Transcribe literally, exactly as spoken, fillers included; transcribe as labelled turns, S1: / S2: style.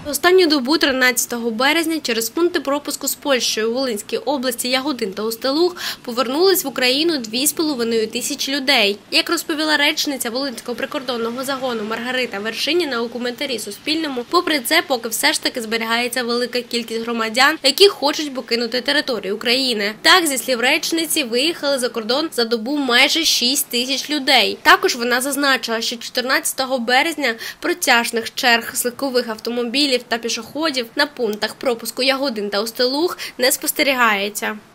S1: Останню добу тринадцятого березня через пункти пропуску з Польщею у Волинській області Ягодин та Устилуг повернулись в Україну дві з половиною тисячі людей. Як розповіла речниця Волинського прикордонного загону Маргарита Вершиніна у коментарі Суспільному, попри це, поки все ж таки зберігається велика кількість громадян, які хочуть покинути територію України. Так, зі слів речниці, виїхали за кордон за добу майже шість тисяч людей. Також вона зазначила, що чотирнадцятого березня протяжних черг з легкових автомобілів та пішоходів на пунктах пропуску Ягодин та Устилуг не спостерігається.